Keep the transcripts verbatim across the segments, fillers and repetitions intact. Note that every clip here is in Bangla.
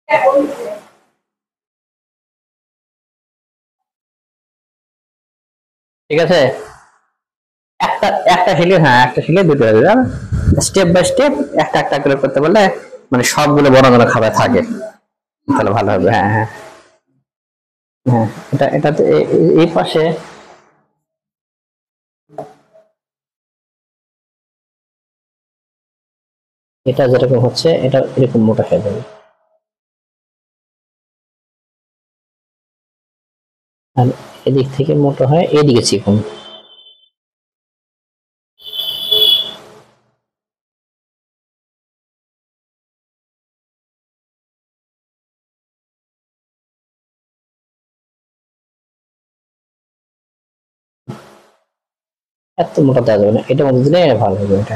ঠিক আছে, একটা একটা শিখলে, হ্যাঁ একটা শিখলে দুটো হবে, স্টেপ বাই স্টেপ একটা একটা করে করতে পারলে মানে সবগুলো বড় বড় খাবার থাকে, তাহলে ভালো হবে। হ্যাঁ হ্যাঁ হ্যাঁ, এটা এটাতে এই পাশে এটা যেরকম হচ্ছে এটা এরকম মোটা হয়ে যাবে, আর এদিক থেকে মোটা হয় এদিকে চিকন। এত মোটা দেওয়া যাবে না, এটার মধ্যে দিলে ভালো হবে এটা।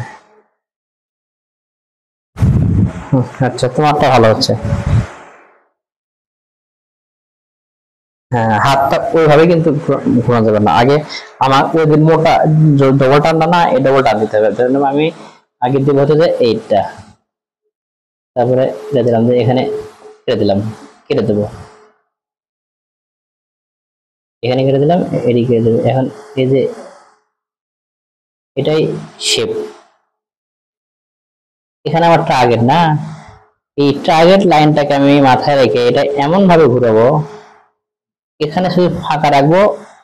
আচ্ছা, তোমারটা ভালো হচ্ছে। হ্যাঁ, হাতটা ওইভাবে কিন্তু ঘোরানো যাবে না, আগে আমার ওই যে মোটা ডবল টানটা না, এই ডবল টান দিতে হবে। আমি আগে দিব হচ্ছে যে এইটা, তারপরে কেটে দিলাম, যে এখানে কেটে দিলাম, কেটে দেবো, এখানে কেটে দিলাম, এদিকে কেটে দেবো। এখন এই যে এটাই শেপ, এখানে আমার টার্গেট না, এই টার্গেট লাইনটাকে আমি মাথায় রেখে এটা এমন ভাবে ঘুরাবো, এখানে শুধু ফাঁকা রাখবো,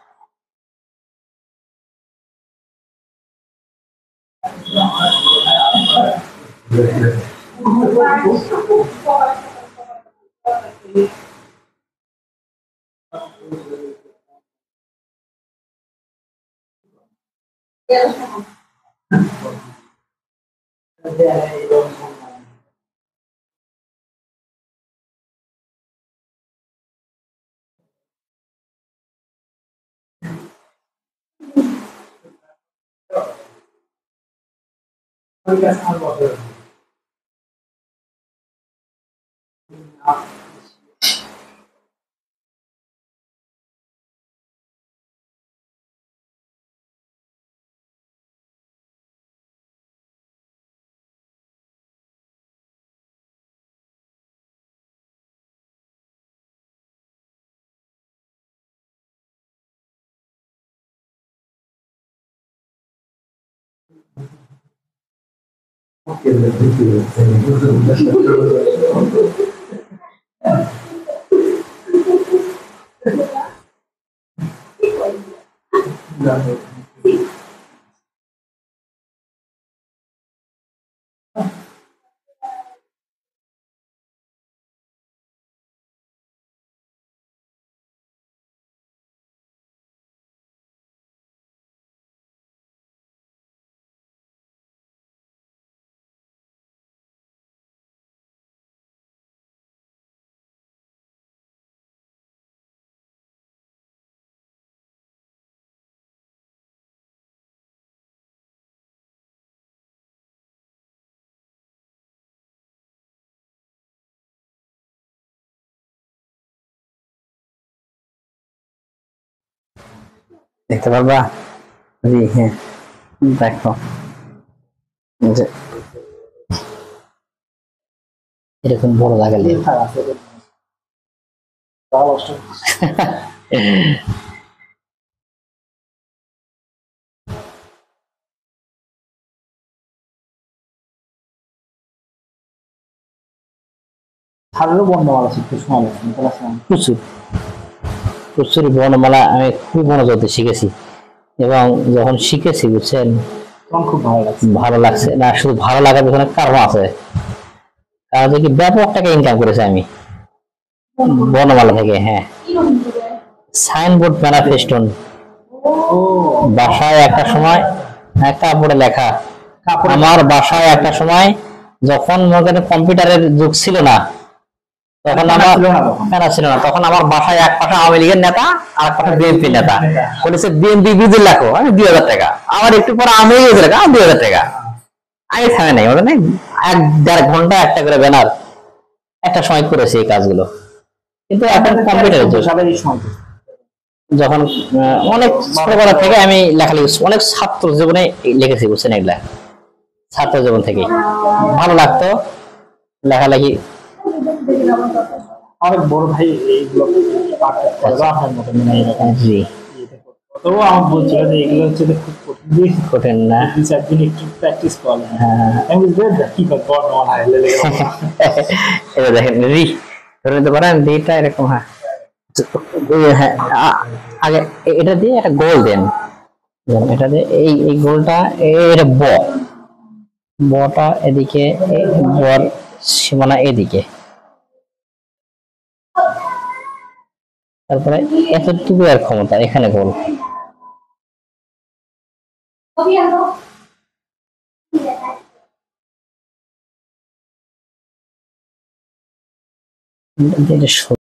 দেখতে পারবা? জি হ্যাঁ, দেখো যে এরকম বড় লাগালে প্রচুর প্রচুর বর্ণমালা আমি খুব মনোযোগ দিয়ে শিখেছি, এবং যখন শিখেছি বুঝছেন খুব ভালো লাগছে। ভালো লাগছে না, শুধু ভালো লাগার পেছনে কারণ আছে, কারণ কি ব্যাপক টাকা ইনকাম করেছে আমি বর্ণমালা থেকে। হ্যাঁ, সাইনবোর্ড ম্যানিফেস্টন, বাসায় একটা সময় কাপড়ে লেখা, আমার বাসায় একটা সময় যখন মনে কম্পিউটারের যুগ ছিল না, তখন আমার প্যারা ছিল না, তখন আমার বাসায় এক পাশে আওয়ামী লীগের নেতা আর এক পাশে বিএনপি নেতা বলেছে বিএনপি বিধি লেখো, আমি দুই হাজার টাকা, আমার একটু পরে আওয়ামী লীগের লেখা দুই হাজার টাকা, আমি থামে নাই, মানে এক দেড় ঘন্টা একটা করে ব্যানার একটা সময় করেছে এই কাজগুলো। কিন্তু এখন কম্পিউটারের যুগ, যখন অনেক ছোটবেলা থেকে আমি লেখালেখি, অনেক ছাত্র জীবনে লিখেছি বুঝছেন, এগুলা ছাত্র জীবন থেকে ভালো লাগতো লেখালেখি অনেক বড় ভাই এইগুলো পারফেক্ট করে বা আপনার মতো মানে এরকম জি তবু আমার বলছিল যে এগুলো হচ্ছে যে খুব কঠিন জিনিস, কঠিন না দুই চার দিন একটু প্র্যাকটিস করেন। হ্যাঁ আমি বুঝতে কি করবো নন হাইলে এটা দেখেন রি ধরে নিতে পারেন দিটা এরকম হ্যাঁ হ্যাঁ আ- আগে এ- এটা দিয়ে একটা গোল দেন দেন, এটা দিয়ে এই এই গোলটা এটা ব বটা এদিকে এ- বর সীমানা এদিকে তারপরে এতটুকু আর ক্ষমতা এখানে গোল এটা